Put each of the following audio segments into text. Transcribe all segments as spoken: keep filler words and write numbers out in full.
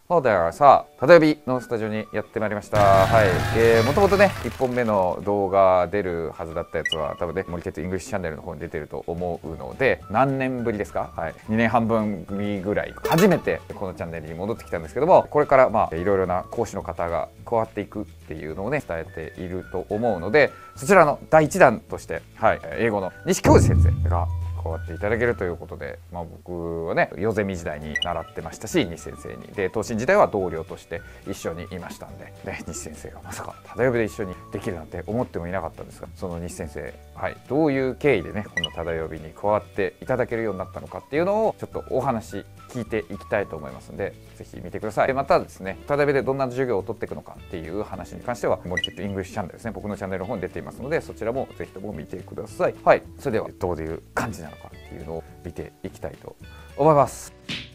そうだよさあ、ただよびのスタジオにやってまいりました。はい、えー、もともとねいっぽんめの動画出るはずだったやつは多分ね森哲イングリッシュチャンネルの方に出てると思うので、何年ぶりですか。はい、にねんはんぶんぶりぐらい初めてこのチャンネルに戻ってきたんですけども、これからまあいろいろな講師の方が加わっていくっていうのをね伝えていると思うので、そちらのだいいちだんとして、はい、英語の西教授先生が加わっていただけるということで、まあ、僕はねヨゼミ時代に習ってましたし、西先生にで東進時代は同僚として一緒にいましたんで、で西先生がまさかただよびで一緒にできるなんて思ってもいなかったんですが、その西先生、はい、どういう経緯でねこのただよびに加わっていただけるようになったのかっていうのをちょっとお話聞いていきたいと思いますので、ぜひ見てください。でまたですね、ただよびでどんな授業を取っていくのかっていう話に関しては森哲イングリッシュチャンネルですね、僕のチャンネルの方に出ていますので、そちらもぜひとも見てください。はい、それではどういう感じなのかっていうのを見ていきたいと思います。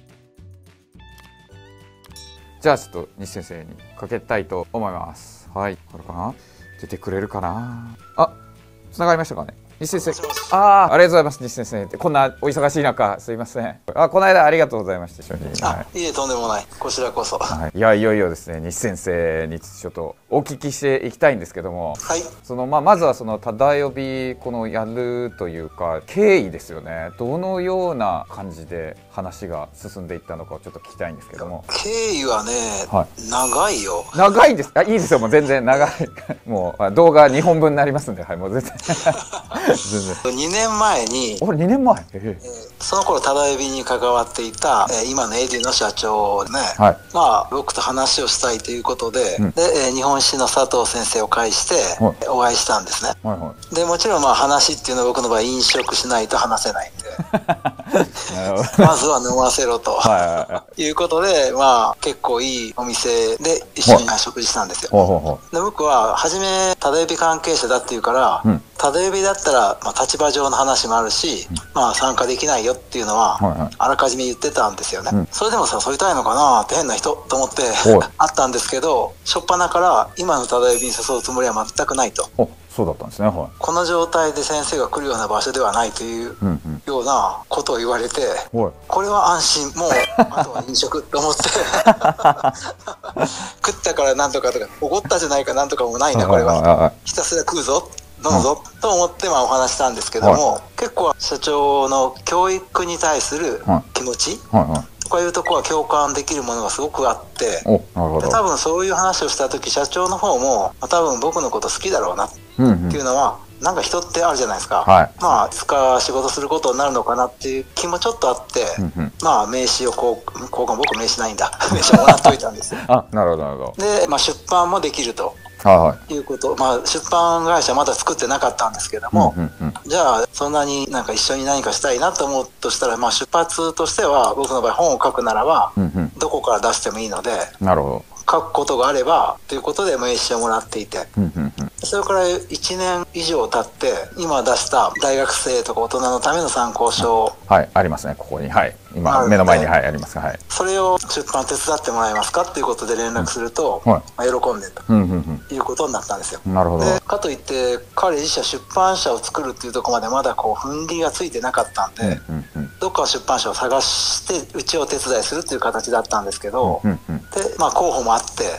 じゃあちょっと西先生にかけたいと思います。はい、これかな、出てくれるかな。あ、つながりましたかね、西先生。ああ、ありがとうございます。西先生、こんなお忙しい中すいません。あ、この間ありがとうございました。一緒に。 はい、いえ、とんでもない。こちらこそ。 はい、いや、いよいよですね、西先生にちょっとお聞きしていきたいんですけども、 はい、 そのまあまずはそのただよびこのやるというか経緯ですよね。どのような感じで話が進んでいったのかをちょっと聞きたいんですけども。 経緯はね、はい、長いよ。 長いです。あ、いいですよ。もう全然長い。もう動画にほんぶんになりますんで、はい、もう絶対。 全然。にねんまえに、 俺にねんまえ、 えー、その頃ただよびに関わっていた、えー、今のエデュの社長ね、はい、まあ僕と話をしたいということで、うん、で、えー、日本史の佐藤先生を介してお会いしたんですね。はいはい、でもちろんまあ話っていうのは僕の場合飲食しないと話せないんでまずは飲ませろということで、まあ結構いいお店で一緒に食事したんですよ。で僕は初めただよび関係者だっていうから、うん、ただよびだったら、まあ、立場上の話もあるし、うん、まあ参加できないよっていうのは、はいはい、あらかじめ言ってたんですよね。うん、それでもさ、誘いたいのかなって変な人と思ってあったんですけど、初っ端から今のただよびに誘うつもりは全くないと。 そうだったんですね。はい、 この状態で先生が来るような場所ではないというようなことを言われて、うんうん、これは安心、もうあとは飲食と思って食ったからなんとかとか怒ったじゃないかなんとかもないな、これはひたすら食うぞ飲むぞ、うん、と思ってまあお話したんですけども、はい、結構社長の教育に対する気持ち、はいはいはい、とかいうところは共感できるものがすごくあって、で多分そういう話をした時社長の方も多分僕のこと好きだろうなっていうのは、うんうん、なんか人ってあるじゃないですか、はい、まあいつか仕事することになるのかなっていう気もちょっとあって、うんうん、まあ名刺をこう交換、僕名刺ないんだ名刺をもらっといたんですよ。 あ、なるほどなるほど。で、 まあ、出版もできるということ、まあ、出版会社まだ作ってなかったんですけども、うんうんうん、じゃあそんなになんか一緒に何かしたいなと思うとしたら、まあ、出発としては僕の場合本を書くならば、うんうん、どこから出してもいいので、なるほど、書くことがあればということで名刺をもらっていて、うんうんうん、それからいちねん以上経って今出した大学生とか大人のための参考書、 はい、ありますね、ここに、はい、今目の前に、はい、ありますが、はい、 それを出版手伝ってもらえますかっていうことで連絡すると、うん、はい、まあ、喜んでと、うんうんうん、いうことになったんですよ。なるほど。でかといって彼自身出版社を作るっていうところまでまだこう踏ん切りがついてなかったんで、うんうんうん、どっか出版社を探してうちをお手伝いするっていう形だったんですけど、うんうんうん、でまあ候補もあって、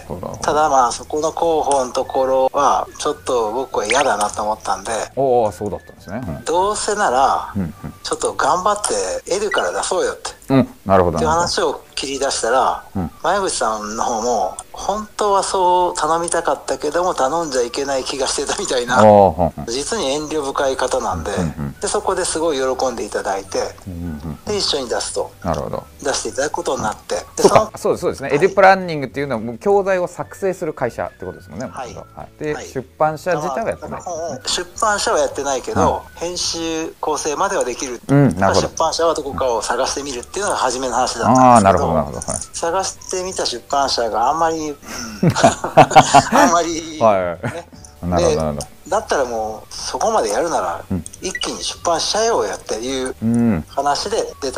ただまあそこの候補のところはちょっと僕は嫌だなと思ったんで、 おお、そうだったんですね、うん、 どうせならちょっと頑張ってエデュから出そうよって、 うん、なるほど、 っていう話を切り出したら、うん、前口さんの方も本当はそう頼みたかったけども頼んじゃいけない気がしてたみたいな、実に遠慮深い方なんで、うんうん、でそこですごい喜んでいただいて、うんうん、で一緒に出すと、なるほど、出していただくことになって、でそうか、そうですそうですね、はい、エデュプランニングっていうのはもう教材を作成する会社ってことですもんね。はい、はい、で、はい、出版社自体はやってない、 出版社はやってないけど、うん、編集構成まではできる、うん、なるほど、出版社はどこかを探してみるっていうのが初めの話だったんですけど、あ、なるほどなるほど、はい、探してみた出版社があんまり、うん、あんまり、はい、ね、なるほどなるほど、だったらもうそこまでやるなら、うん、一気に出版しちゃえようやっていう話で出たん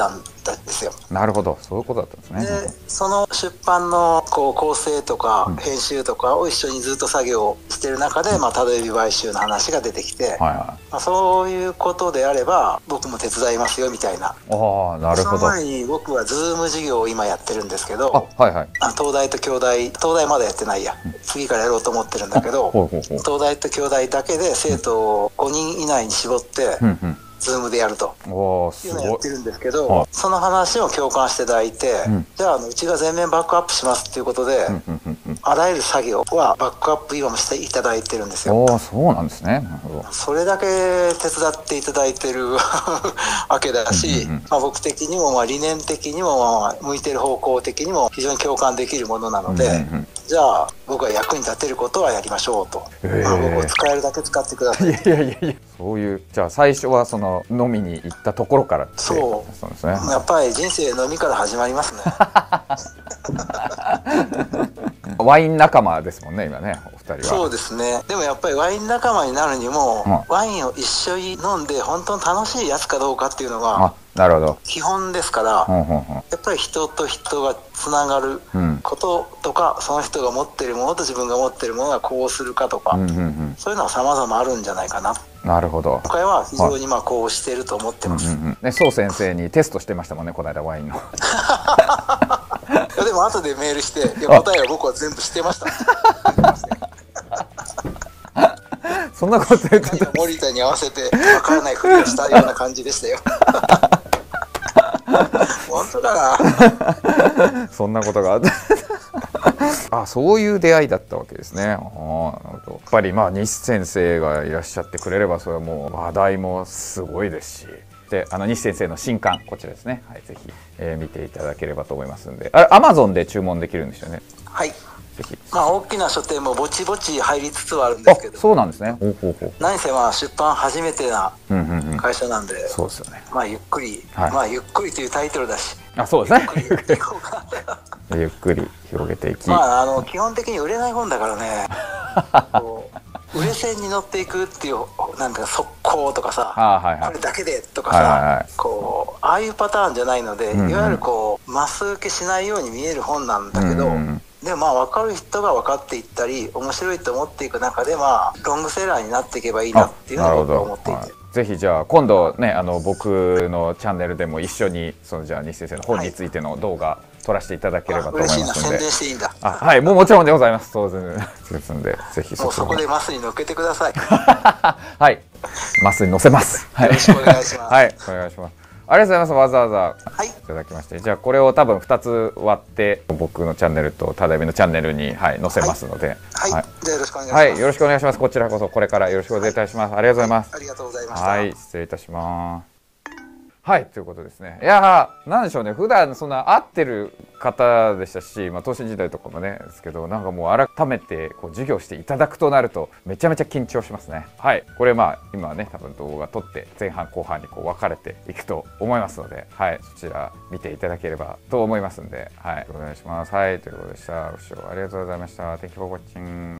ったんですよ。 なるほど、そういうことだったんですね。 でその出版のこう構成とか編集とかを一緒にずっと作業してる中で、うん、まあたどえび買収の話が出てきて、はいはい、まあ、そういうことであれば僕も手伝いますよみたいな。 ああ、なるほど。 その前に僕はズーム授業を今やってるんですけど、 あ、はいはい、 あ東大と京大、東大まだやってないや、うん、次からやろうと思ってるんだけど、ほうほうほう、東大と京大だけで生徒をごにん以内に絞って、うんうん、ズームでやるというのをやってるんですけど、はい、その話を共感していただいて、うん、じゃあ、あのうちが全面バックアップしますっていうことで、うんうんうんうん、あらゆる作業はバックアップ今もしていただいてるんですよ。 あ、そうなんですね。なるほど。 それだけ手伝っていただいてるわけだし、うんうんうん、まあ、僕的にもまあ理念的にもまあ向いてる方向的にも非常に共感できるものなので、うんうんうん、じゃあ僕は役に立てることはやりましょうと、まあ、僕を使えるだけ使ってください。 いやいやいやいや、そういう、じゃあ最初はその飲みに行ったところからって。 そう、そうですね。やっぱり人生飲みから始まりますね。 ワイン仲間ですもんね、今ね、お二人は。 そうですね。でもやっぱりワイン仲間になるにも、うん、ワインを一緒に飲んで本当に楽しいやつかどうかっていうのが、 あ、なるほど、 基本ですから、うんうんうん、やっぱり人と人がつながることとか、うん、その人が持ってるものと自分が持ってるものがこうするかとか、うんうんうん、そういうのは様々あるんじゃないかな。 なるほど。 今回は非常にまあこうしてると思ってます。 うんうんうん、ね、宋先生にテストしてましたもんね、この間ワインの。 いやでも後でメールして、いや答えは僕は全部知ってました。 そんなこと言ってた。 森田に合わせて分からないふりをしたような感じでしたよ。本当だな。そんなことがあった。あ、そういう出会いだったわけですね。あ、なるほど。やっぱりまあ西先生がいらっしゃってくれればそれはもう話題もすごいですし。で、あの西先生の新刊こちらですね。はい、ぜひ、えー、見ていただければと思いますんで、あれ アマゾン で注文できるんですよね。 はい。ぜひ。まあ大きな書店もぼちぼち入りつつはあるんですけど。 そうなんですね。ほうほうほう。 何せまあ出版初めてな会社なんで、うんうんうん、 そうですよね。 まあゆっくり、はい、まあゆっくりというタイトルだし。 あ、そうですね。ゆっくり広げていき。 まああの基本的に売れない本だからね。こう売れ線に乗っていくっていうなんだか速攻とかさ、はいはい、これだけでとかさ、はいはい、こうああいうパターンじゃないので、うんうん、いわゆるこうマス受けしないように見える本なんだけど、うんうん、でもまあ分かる人が分かっていったり面白いと思っていく中でまあロングセラーになっていけばいいなっていうのを思っていて。 ぜひじゃあ今度ね、あの僕のチャンネルでも一緒にそのじゃあ西先生の本についての動画撮らせていただければと思いますので、 宣伝していいんだ。 あ、はい、もうもちろんでございます。当然ですので、ぜひもうそこでマスに乗っけてください。 はい、マスに乗せます。 よろしくお願いします。 はい、お願いします。ありがとうございます。わざわざいただきまして、はい、じゃあこれを多分ふたつ割って僕のチャンネルとただいびのチャンネルに、はい、載せますので、 はい、はい、じゃあよろしくお願いします。 はい、よろしくお願いします。こちらこそこれからよろしくお願いいたします。はい、ありがとうございます。 ありがとうございました。 はい、失礼いたします。はい、ということですね。いやー、なんでしょうね、普段そんな会ってる方でしたし、まあ、等身時代とかもねですけど、なんかもう改めてこう授業していただくとなるとめちゃめちゃ緊張しますね。はい、これまあ今はね多分動画撮って前半後半にこう分かれていくと思いますので、はい、そちら見ていただければと思いますんで、はい、お願いします。はい、ということでした。ご視聴ありがとうございました。Thank you for watching.